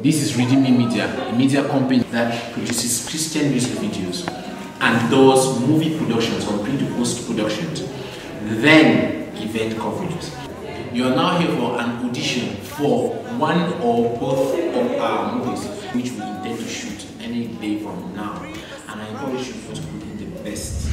This is Redeeming Media, a media company that produces Christian music videos and does movie productions or pre to post productions, then event coverages. You are now here for an audition for one or both of our movies, which we intend to shoot any day from now. And I encourage you to put in the best.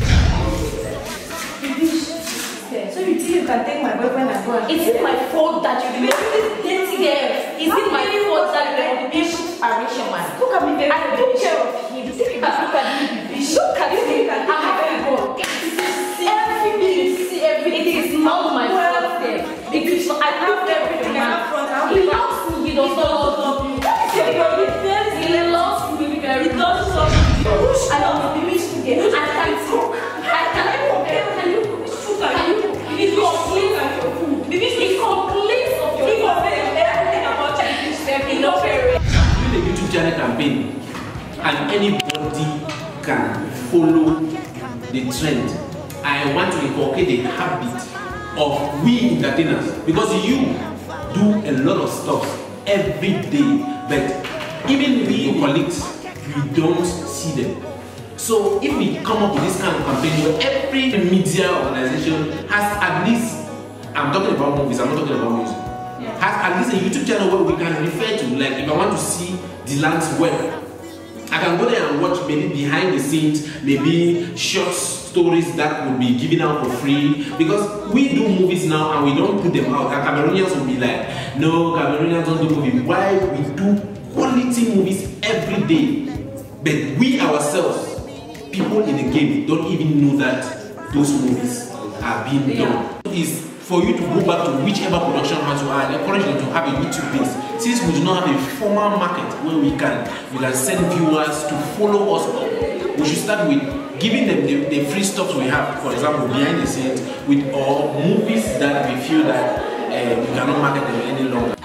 So you think you can take my boyfriend and go and... Is it my fault that you made this dating girl? Is it my fault that you made this arrangement? Look at me very I took care of him. Look at me. Look at me. I have to go. Everything. It is not my fault. It is not. I have everything. He loves me. He does not love me. He loves me very much. I love the rich together. I can talk. I can compare. Can you? It complains of your food. It complains of your food. Everything about you is not very. Do the YouTube channel campaign, and anybody can follow the trend. I want to inculcate the habit of we entertainers, because you do a lot of stuff every day, but even we colleagues, we don't see them. So if we come up with this kind of campaign, where every media organization has at least, I'm talking about movies, I'm not talking about music, has at least a YouTube channel where we can refer to, like if I want to see the land's work, I can go there and watch maybe behind the scenes, maybe short stories that would be given out for free, because we do movies now and we don't put them out. And Cameroonians will be like, no, Cameroonians don't do movies. Why? We do quality movies every day, but we ourselves, people in the game, don't even know that those movies are being done. Is for you to go back to whichever production house you are and encourage them to have a YouTube base. Since we do not have a formal market where we can send viewers to follow us up, we should start with giving them the free stuff we have, for example, behind the scenes, with all movies that we feel that we cannot market them any longer.